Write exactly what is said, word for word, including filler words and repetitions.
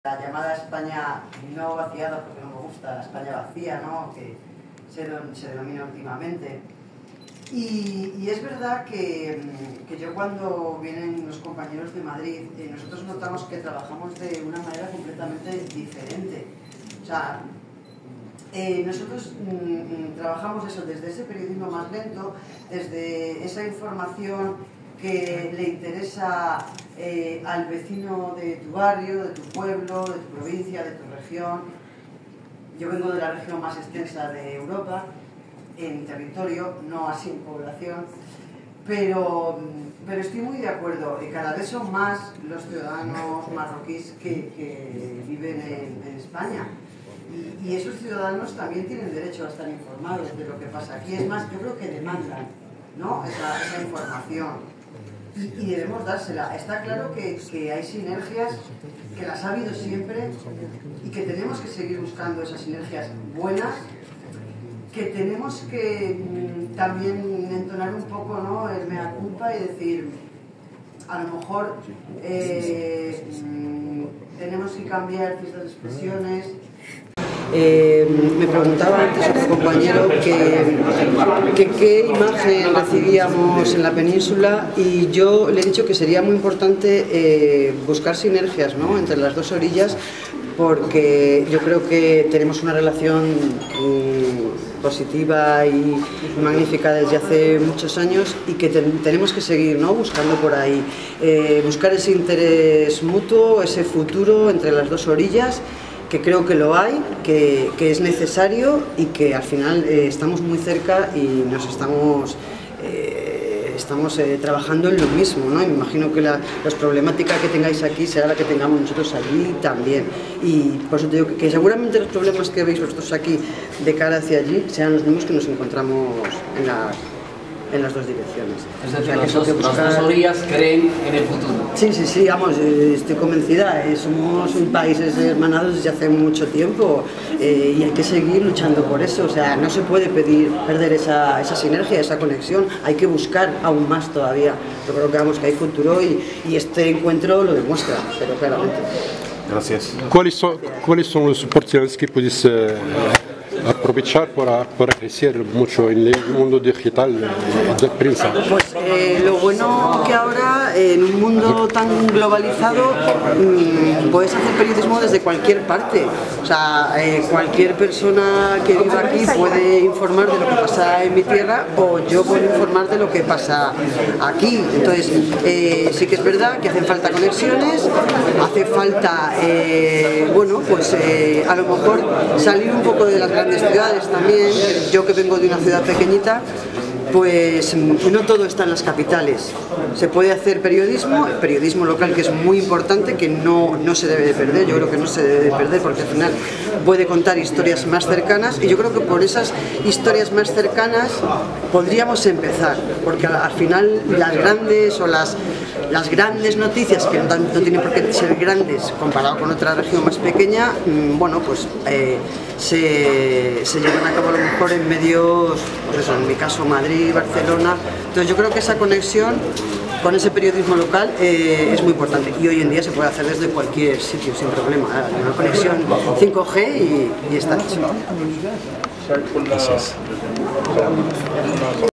La llamada España no vaciada, porque no me gusta, la España vacía, ¿no?, que se, se denomina últimamente. Y, y es verdad que, que yo, cuando vienen los compañeros de Madrid, eh, nosotros notamos que trabajamos de una manera completamente diferente. O sea, eh, nosotros mm, trabajamos eso desde ese periodismo más lento, desde esa información que le interesa eh, al vecino de tu barrio, de tu pueblo, de tu provincia, de tu región. Yo vengo de la región más extensa de Europa, en territorio, no así en población, pero, pero estoy muy de acuerdo, y cada vez son más los ciudadanos marroquíes que, que viven en, en España. Y, y esos ciudadanos también tienen derecho a estar informados de lo que pasa aquí. Es más, yo creo que demandan, ¿no?, esa, esa información. Y, y debemos dársela. Está claro que, que hay sinergias, que las ha habido siempre, y que tenemos que seguir buscando esas sinergias buenas, que tenemos que mm, también entonar un poco, ¿no?, el mea culpa y decir, a lo mejor eh, mm, tenemos que cambiar ciertas expresiones. Eh, me preguntaba antes otro compañero que, que qué imagen recibíamos en la península, y yo le he dicho que sería muy importante eh, buscar sinergias, ¿no?, entre las dos orillas, porque yo creo que tenemos una relación mm, positiva y magnífica desde hace muchos años, y que ten, tenemos que seguir, ¿no?, buscando por ahí, eh, buscar ese interés mutuo, ese futuro entre las dos orillas, que creo que lo hay, que, que es necesario, y que al final eh, estamos muy cerca y nos estamos, eh, estamos eh, trabajando en lo mismo, ¿no? Y me imagino que la, la problemática que tengáis aquí será la que tengamos nosotros allí también. Y por eso te digo que, que seguramente los problemas que veis vosotros aquí de cara hacia allí sean los mismos que nos encontramos en la... en las dos direcciones. Es decir, o sea, los dos, buscar... las dos orillas creen en el futuro. Sí, sí, sí, vamos, estoy convencida, eh, somos países hermanados desde hace mucho tiempo, eh, y hay que seguir luchando por eso. O sea, no se puede pedir, perder esa, esa sinergia, esa conexión, hay que buscar aún más todavía. Yo creo que, vamos, que hay futuro, y, y este encuentro lo demuestra, pero claramente. Gracias. ¿Cuáles son, ¿cuáles son los oportunidades que puedes eh, aprovechar para, para crecer mucho en el mundo digital de prensa? Pues eh, lo bueno que ahora, en un mundo tan globalizado, mmm, puedes hacer periodismo desde cualquier parte. O sea, eh, cualquier persona que viva aquí puede informar de lo que pasa en mi tierra, o yo puedo informar de lo que pasa aquí. Entonces, eh, sí que es verdad que hacen falta conexiones, hace falta, eh, bueno, pues eh, a lo mejor salir un poco de las grandes ciudades también. Yo, que vengo de una ciudad pequeñita, pues no todo está en las capitales. Se puede hacer periodismo, periodismo local, que es muy importante, que no, no se debe de perder. Yo creo que no se debe de perder, porque al final puede contar historias más cercanas, y yo creo que por esas historias más cercanas podríamos empezar, porque al, al final las grandes o las, las grandes noticias, que no, no tienen por qué ser grandes comparado con otra región más pequeña, mmm, bueno, pues eh, se, se llevan a cabo a lo mejor en medios, pues eso, en mi caso Madrid, Barcelona. Entonces yo creo que esa conexión con ese periodismo local eh, es muy importante, y hoy en día se puede hacer desde cualquier sitio sin problema. Una conexión cinco G y, y está hecho. Gracias.